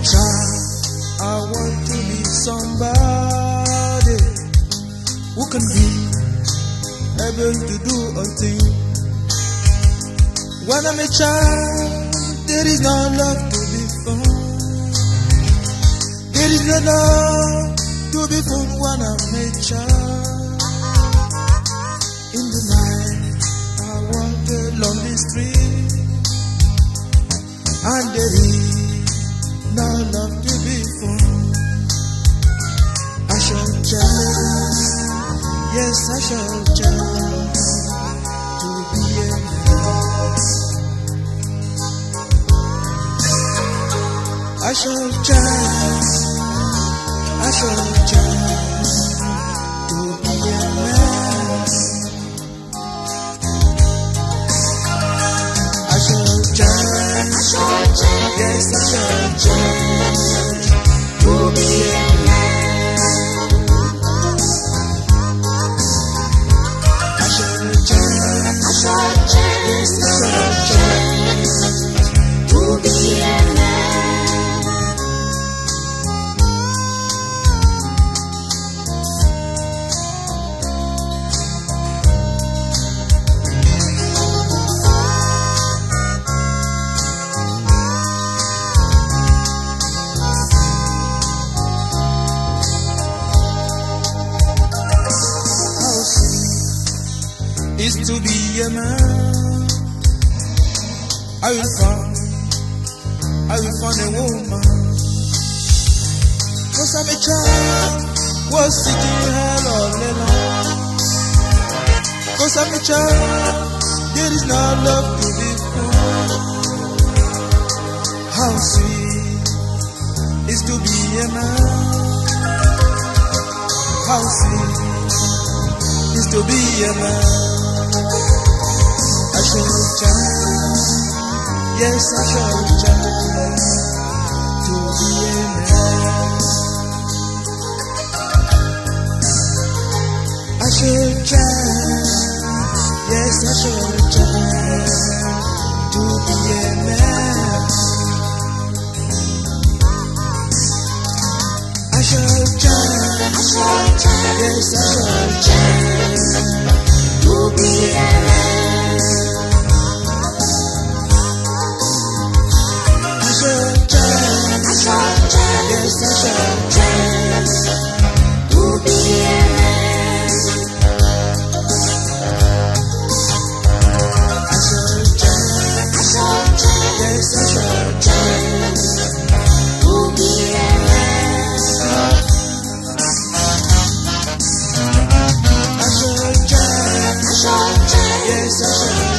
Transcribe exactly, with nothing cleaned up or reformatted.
child, I want to be somebody who can be able to do a thing. When I'm a child, there is no love to be found. There is no love to be found when I'm a child. In the night, I walk along the street, and there is no love to be found. I shall try, yes I shall try to be a man. I shall try, I shall try to be a man. I shall try, I shall try, yes I shall try to be a man. I shall try, I shall try, yes I shall try to be a man. Is to be a man. I will find, I will find a woman. Cause I'm a child, was sitting here all alone. Cause I'm a child, there is no love to be found. How sweet is to be a man. How sweet is to be a man. I shall try, yes I shall try to be a man. I shall try, yes I shall try to be a man. I shall try, I shall try, yes I shall try to be a man. Yes, I shall try to be a man. I shall try, I shall try, yes, I shall try to be a man. I shall try, I shall try, yes, I shall